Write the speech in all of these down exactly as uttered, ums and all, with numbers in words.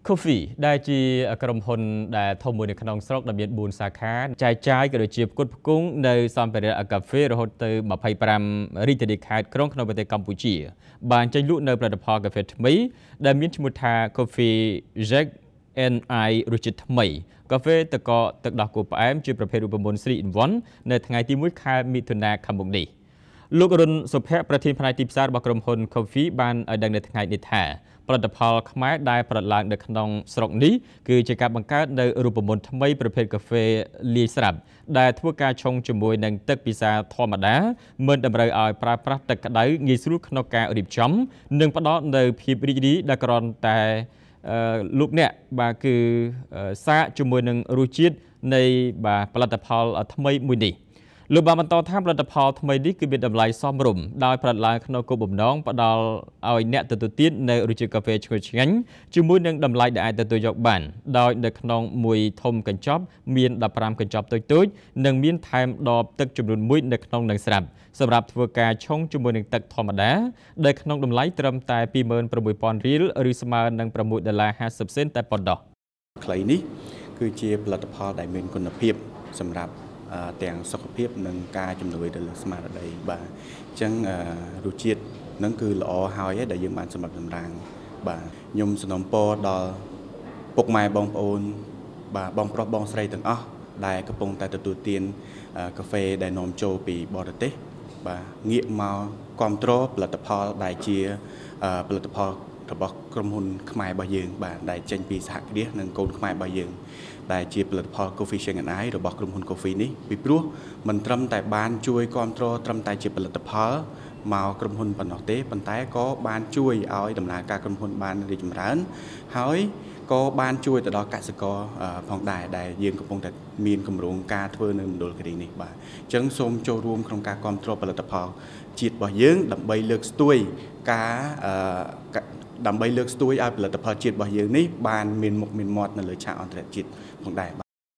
Coffee ได้ជាក្រុមហ៊ុនដែលធំមួយនៅក្នុងស្រុកដែលមានបួនសាខាចែកចាយក៏ដូចជាផ្គត់ផ្គង់នៅសម្ភារៈកាហ្វេរហូតទៅម្ភៃប្រាំរាជធានីខេត្តក្រុងក្នុងប្រទេសកម្ពុជាបានចេញលក់នៅផលិតផលកាហ្វេថ្មីដែលមានឈ្មោះថា Coffee Jack អេន អាយ រសជាតិថ្មីកាហ្វេទឹកកកទឹកដោះគោផ្អែមជាប្រភេទរូបមន្ត3 in 1នៅថ្ងៃទីមួយខែមិថុនាខាងមុខនេះលោករុនសុភ័ក្រប្រធានផ្នែកទីផ្សាររបស់ក្រុមហ៊ុន Coffee បានឲ្យដឹងនៅថ្ងៃនេះថាផលិតផលខ្មែរដែលផលិតឡើងនៅក្នុងស្រុកនេះគឺជាការបង្កើតនៅរូបមន្តថ្មីប្រភេទកាហ្វេលាយស្រាប់ដែលធ្វើការឆុងជាមួយនឹងទឹកពិសាធម្មតាមិនតម្រូវឲ្យប្រើប្រាស់ទឹកក្តៅងាយស្រួលក្នុងការរៀបចំនិងផ្ដល់នូវភាពរីករាយដែលគ្រាន់តែលោកអ្នកបាទគឺសាកជាមួយនឹងរសជាតិនៃបាទផលិតផលថ្មីមួយនេះលោកបានបន្តថាផលិតផលថ្មីនេះគឺមានតម្លៃសមរម្យដោយផលិតឡើងក្នុងគោលបំណងផ្ដល់ឲ្យអ្នកទទួលទាននៅរសជាតិកាហ្វេឈ្ងុយឆ្ងាញ់ជាមួយនឹងតម្លៃដែលអាចទទួលយកបានដោយនៅក្នុងមួយធំកញ្ចប់មានដប់ប្រាំកញ្ចប់តូចៗនិងមានថែមដបទឹកចំនួនមួយនៅក្នុងនឹងស្រាប់សម្រាប់ធ្វើការឆុងជាមួយនឹងទឹកធម្មតាដែលក្នុងតម្លៃត្រឹមតែពីរម៉ឺនប្រាំមួយពាន់រៀលឬស្មើនឹងប្រាំមួយដុល្លារហាសិបសេនតែប៉ុណ្ណោះខ្លីនេះគឺជាផលិតផលដែលមានគុណភាពសម្រាប់ទាំងសុខភាពនិងការជំនួយទៅលើស្មារតីបាទអញ្ចឹងរសជាតិហ្នឹងគឺល្អហើយដែលយើងបានសម្រាប់សម្រាំងបាទខ្ញុំសនំពរដល់ពុកម៉ែបងប្អូនបាទបងប្រុសបងស្រីទាំងអស់ដែលកំពុងតែទទួលទានកាហ្វេដែលនាំចូលពីបរទេសបាទងាកមកគ្រប់គ្រងផលិតផលដែលជាផលិតផលរបស់ក្រុមហ៊ុនខ្មែររបស់យើងបាទដែលចេញពីសហគ្រាសនិងកូនខ្មែររបស់យើងដែលជាផលិតផល Coffee Jack អេន អាយ របស់ក្រុមហ៊ុន Coffee នេះពីព្រោះមិនត្រឹមតែបានជួយគ្រប់គ្រងត្រឹមតែជាផលិតផលមកក្រុមហ៊ុនប៉ុណ្ណោះទេប៉ុន្តែក៏បានជួយឲ្យដំណើរការក្រុមហ៊ុនបានរីកចម្រើនហើយក៏បានជួយទៅដល់កសិករផងដែរដែលយើងកំពុងតែមានគម្រោងការធ្វើនៅមណ្ឌលគិរីនេះបាទអញ្ចឹងសូមចូលរួមក្នុងការគ្រប់គ្រងផលិតផលជាតិរបស់យើងដើម្បីលើកស្ទួយការដើម្បីលើកស្ទួយឲ្យផលិតផលជាតិរបស់យើងនេះបានមានមុខមានមាត់នៅលើឆាកអន្តរជាតិផងដែរ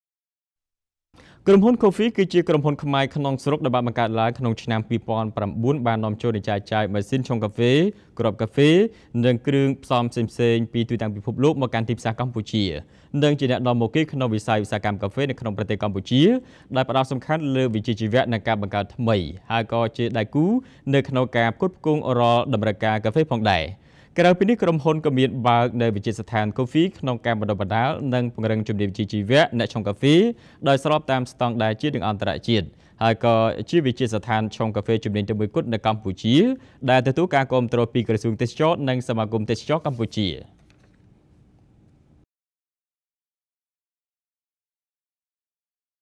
ក្រុមហ៊ុន Coffee គឺជាក្រុមហ៊ុនខ្មែរក្នុងស្រុកដែលបានបង្កើតឡើងក្នុងឆ្នាំពីរពាន់ប្រាំបួនបាននាំចូលនិងចែកចាយម៉ាស៊ីនឆុងកាហ្វេគ្រាប់កាហ្វេនិងគ្រឿងផ្សំផ្សេងៗពីទូទាំងពិភពលោកមកកាន់ទីផ្សារកម្ពុជានិងជាអ្នកនាំមុខគេក្នុងវិស័យឧស្សាហកម្មកាហ្វេនៅក្នុងប្រទេសកម្ពុជាដែលផ្ដោតសំខាន់លើវិជ្ជាជីវៈនិងការបង្កើតថ្មីហើយក៏ជាដៃគូនៅក្នុងការផ្គត់ផ្គង់រាល់តម្រូវការកាហ្វេផងដែរក្រៅពីនេះក្រុមហ៊ុនក៏មានបើកនៅវិទ្យាស្ថាន Coffee ក្នុងការបណ្ដុះបណ្ដាលនិងពង្រឹងជំនាញវិជ្ជាជីវៈអ្នកឆុងកាហ្វេដោយស្របតាមស្តង់ដារជាតិនិងអន្តរជាតិហើយក៏ជាវិទ្យាស្ថានឆុងកាហ្វេជំនាញតែមួយគត់នៅកម្ពុជាដែលទទួលការគាំទ្រពីក្រសួងទេសចរនិងសមាគមទេសចរកម្ពុជា